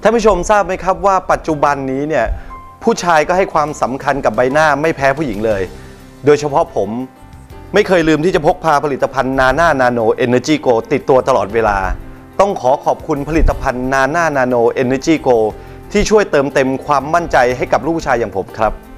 ท่านผู้ชมทราบไหมครับว่าปัจจุบันนี้เนี่ยผู้ชายก็ให้ความสำคัญกับใบหน้าไม่แพ้ผู้หญิงเลยโดยเฉพาะผมไม่เคยลืมที่จะพกพาผลิตภัณฑ์นาน่านาโนเอเนอร์จีโกติดตัวตลอดเวลาต้องขอบคุณผลิตภัณฑ์นาน่านาโนเอเนอร์จีโกที่ช่วยเติมเต็มความมั่นใจให้กับลูกผู้ชายอย่างผมครับ